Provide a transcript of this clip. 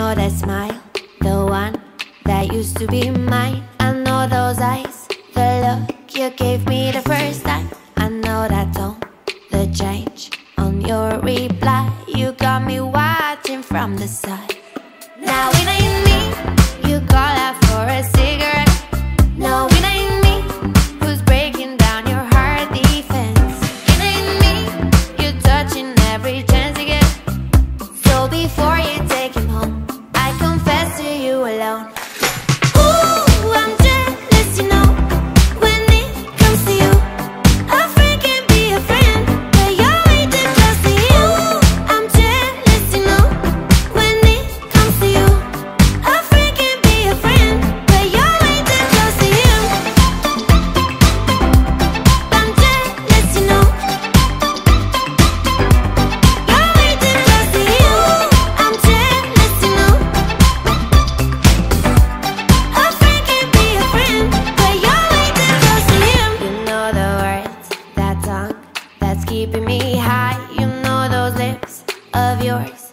know that smile, the one that used to be mine. I know those eyes, the look you gave me the first time. I know that tone, the change on your reply. You got me watching from the side. Now it ain't me you call out for a cigarette. No, it ain't me who's breaking down your heart defense. It ain't me you're touching every chance you get. So before you take him home, I confess to you alone. Ooh, I'm jealous, you know, when it comes to you. A friend can be a friend, but you're way too close to him. Ooh, I'm jealous, you know, when it comes to you. A friend can be a friend, but you're way too close to him. I'm jealous, you know, you're way too close to him. I'm jealous, you know. A friend can be a friend, but you're way too close to him. You know the words, that tongue that's keeping me high. You know those lips of yours